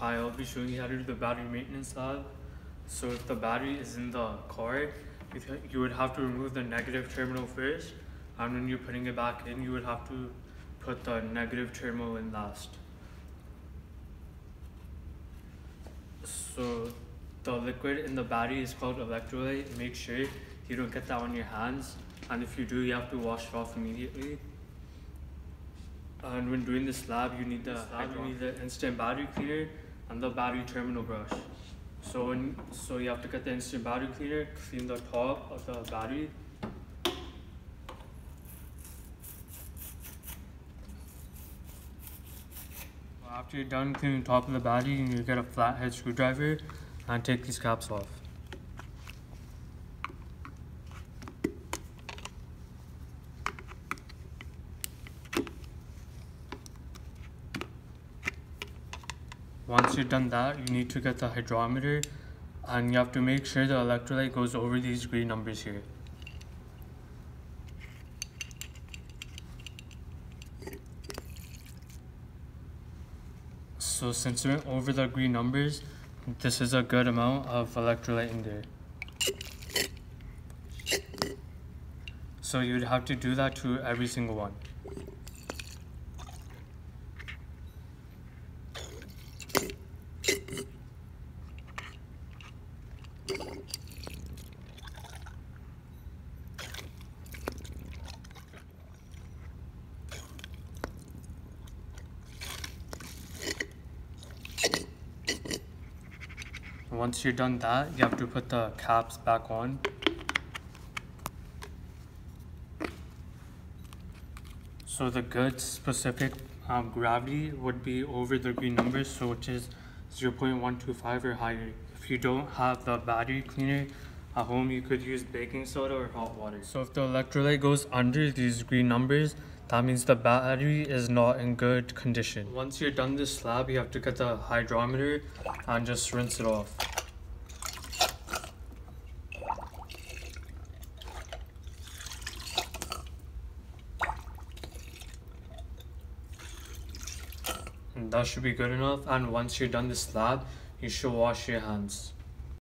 Hi, I'll be showing you how to do the battery maintenance lab. So if the battery is in the car, you would have to remove the negative terminal first, and when you're putting it back in, you would have to put the negative terminal in last. So the liquid in the battery is called electrolyte. Make sure you don't get that on your hands, and if you do, you have to wash it off immediately. And when doing this lab, you need the instant battery cleaner and the battery terminal brush. So you have to get the instant battery cleaner, clean the top of the battery. After you're done cleaning the top of the battery, you get a flathead screwdriver and take these caps off. Once you've done that, you need to get the hydrometer, and you have to make sure the electrolyte goes over these green numbers here. So since it went over the green numbers, this is a good amount of electrolyte in there. So you'd have to do that to every single one. Once you're done that, you have to put the caps back on. So the good specific gravity would be over the green numbers, so which is 0.125 or higher. If you don't have the battery cleaner at home, you could use baking soda or hot water. So if the electrolyte goes under these green numbers, that means the battery is not in good condition. Once you're done this lab, you have to get the hydrometer and just rinse it off. And that should be good enough, and once you're done this lab, you should wash your hands.